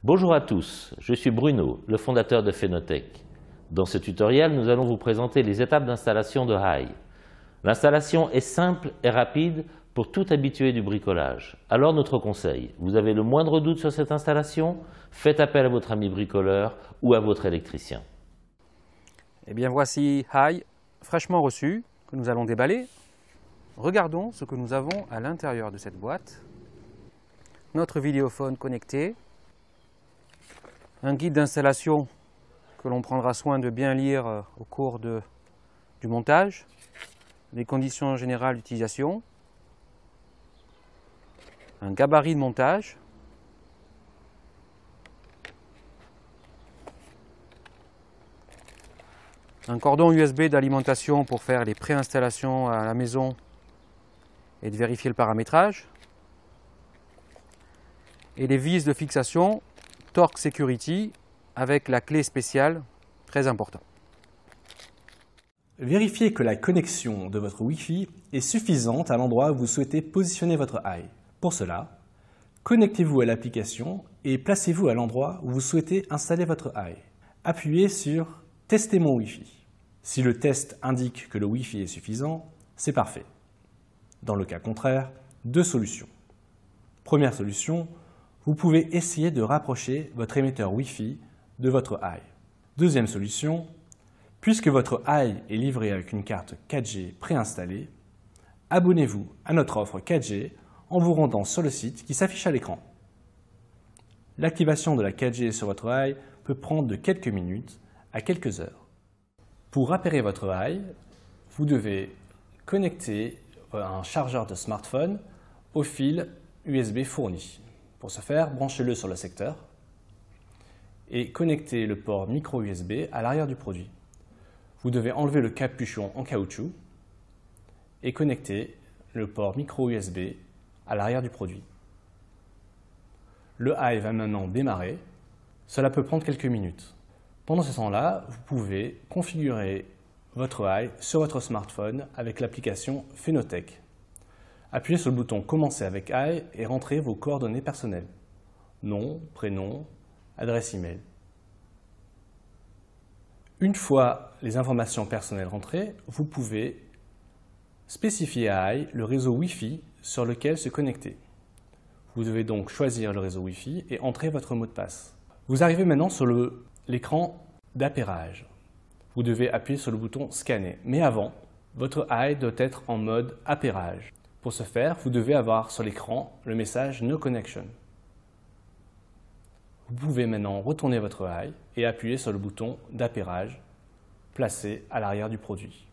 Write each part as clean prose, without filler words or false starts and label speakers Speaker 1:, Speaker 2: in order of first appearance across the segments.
Speaker 1: Bonjour à tous, je suis Bruno, le fondateur de Phenotech. Dans ce tutoriel, nous allons vous présenter les étapes d'installation de Hai. L'installation est simple et rapide pour tout habitué du bricolage. Alors notre conseil, vous avez le moindre doute sur cette installation? Faites appel à votre ami bricoleur ou à votre électricien.
Speaker 2: Eh bien voici Hai fraîchement reçu que nous allons déballer. Regardons ce que nous avons à l'intérieur de cette boîte. Notre vidéophone connecté. Un guide d'installation que l'on prendra soin de bien lire au cours du montage, les conditions générales d'utilisation, un gabarit de montage, un cordon USB d'alimentation pour faire les préinstallations à la maison et de vérifier le paramétrage, et les vis de fixation Torque Security avec la clé spéciale, très important.
Speaker 3: Vérifiez que la connexion de votre Wi-Fi est suffisante à l'endroit où vous souhaitez positionner votre Hai. Pour cela, connectez-vous à l'application et placez-vous à l'endroit où vous souhaitez installer votre Hai. Appuyez sur « Tester mon Wi-Fi ». Si le test indique que le Wi-Fi est suffisant, c'est parfait. Dans le cas contraire, deux solutions. Première solution, vous pouvez essayer de rapprocher votre émetteur Wi-Fi de votre Hai. Deuxième solution, puisque votre Hai est livré avec une carte 4G préinstallée, abonnez-vous à notre offre 4G en vous rendant sur le site qui s'affiche à l'écran. L'activation de la 4G sur votre Hai peut prendre de quelques minutes à quelques heures. Pour appairer votre Hai, vous devez connecter un chargeur de smartphone au fil USB fourni. Pour ce faire, branchez-le sur le secteur et connectez le port micro USB à l'arrière du produit. Vous devez enlever le capuchon en caoutchouc et connecter le port micro USB à l'arrière du produit. Le Hai va maintenant démarrer. Cela peut prendre quelques minutes. Pendant ce temps-là, vous pouvez configurer votre Hai sur votre smartphone avec l'application Phenotech. Appuyez sur le bouton « Commencer avec Hai » et rentrez vos coordonnées personnelles. Nom, prénom, adresse email. Une fois les informations personnelles rentrées, vous pouvez spécifier à Hai le réseau Wi-Fi sur lequel se connecter. Vous devez donc choisir le réseau Wi-Fi et entrer votre mot de passe. Vous arrivez maintenant sur l'écran d'appairage. Vous devez appuyer sur le bouton « Scanner ». Mais avant, votre Hai doit être en mode appairage. Pour ce faire, vous devez avoir sur l'écran le message « No connection ». Vous pouvez maintenant retourner votre Hai et appuyer sur le bouton d'appairage placé à l'arrière du produit.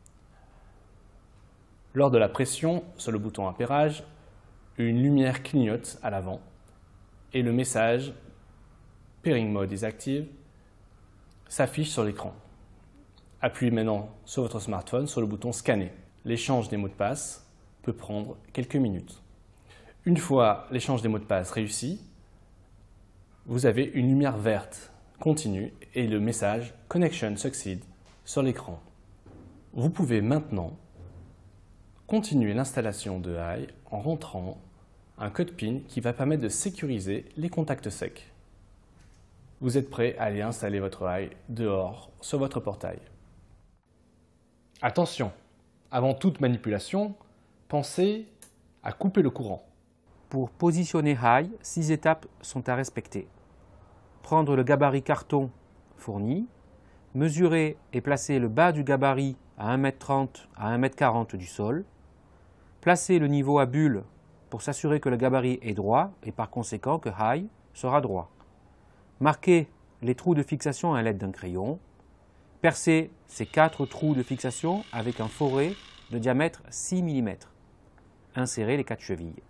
Speaker 3: Lors de la pression sur le bouton appairage, une lumière clignote à l'avant et le message « Pairing mode is active » s'affiche sur l'écran. Appuyez maintenant sur votre smartphone sur le bouton « Scanner ». L'échange des mots de passe peut prendre quelques minutes. Une fois l'échange des mots de passe réussi, vous avez une lumière verte continue et le message « Connection succeed » sur l'écran. Vous pouvez maintenant continuer l'installation de Hai en rentrant un code PIN qui va permettre de sécuriser les contacts secs. Vous êtes prêt à aller installer votre Hai dehors sur votre portail. Attention, avant toute manipulation, pensez à couper le courant.
Speaker 2: Pour positionner Hai, 6 étapes sont à respecter. Prendre le gabarit carton fourni, mesurer et placer le bas du gabarit à 1,30 m à 1,40 m du sol, placer le niveau à bulle pour s'assurer que le gabarit est droit et par conséquent que Hai sera droit. Marquer les trous de fixation à l'aide d'un crayon, percer ces 4 trous de fixation avec un foret de diamètre 6 mm. Insérer les 4 chevilles.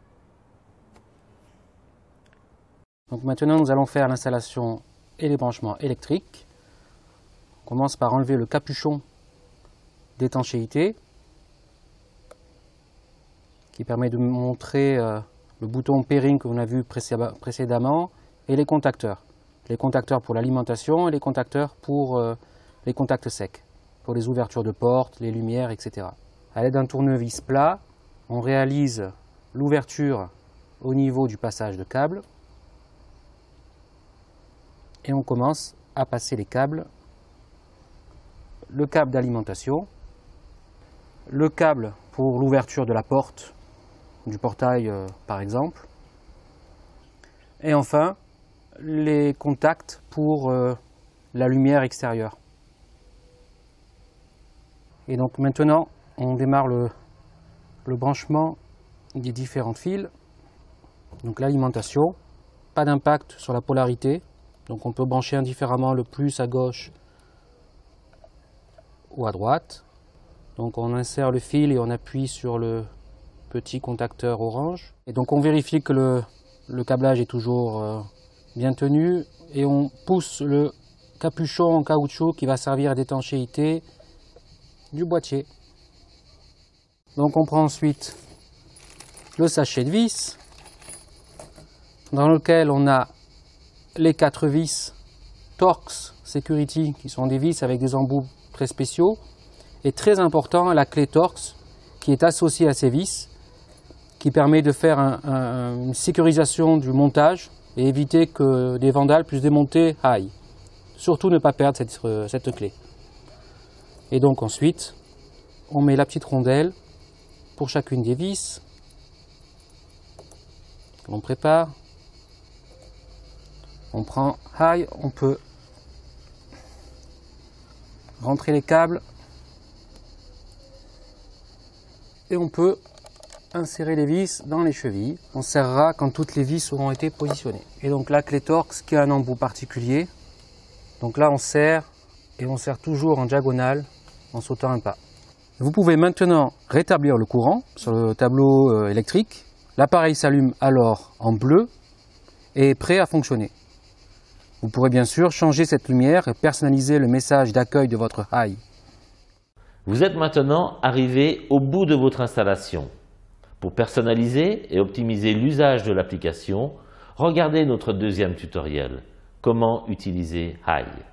Speaker 2: Donc maintenant, nous allons faire l'installation et les branchements électriques. On commence par enlever le capuchon d'étanchéité qui permet de montrer le bouton pairing que l'on a vu précédemment et les contacteurs. Les contacteurs pour l'alimentation et les contacteurs pour les contacts secs, pour les ouvertures de portes, les lumières, etc. À l'aide d'un tournevis plat, on réalise l'ouverture au niveau du passage de câble. et on commence à passer les câbles. Le câble d'alimentation, le câble pour l'ouverture de la porte, du portail par exemple, et enfin les contacts pour la lumière extérieure. Et donc maintenant on démarre le branchement des différents fils. Donc l'alimentation, pas d'impact sur la polarité, donc on peut brancher indifféremment le plus à gauche ou à droite. Donc on insère le fil et on appuie sur le petit contacteur orange. Et donc on vérifie que le câblage est toujours bien tenu et on pousse le capuchon en caoutchouc qui va servir d'étanchéité du boîtier. Donc on prend ensuite le sachet de vis dans lequel on a les 4 vis Torx Security qui sont des vis avec des embouts très spéciaux, et très important la clé Torx qui est associée à ces vis qui permet de faire une sécurisation du montage et éviter que des vandales puissent démonter Hai. Surtout ne pas perdre cette clé. Et donc ensuite on met la petite rondelle pour chacune des vis. On prépare. On prend Hai, on peut rentrer les câbles et on peut insérer les vis dans les chevilles. On serrera quand toutes les vis auront été positionnées. Et donc la clé Torx qui a un embout particulier. Donc là on serre et on serre toujours en diagonale en sautant un pas. Vous pouvez maintenant rétablir le courant sur le tableau électrique. L'appareil s'allume alors en bleu et est prêt à fonctionner. Vous pourrez bien sûr changer cette lumière et personnaliser le message d'accueil de votre Hai.
Speaker 1: Vous êtes maintenant arrivé au bout de votre installation. Pour personnaliser et optimiser l'usage de l'application, regardez notre deuxième tutoriel, comment utiliser Hai.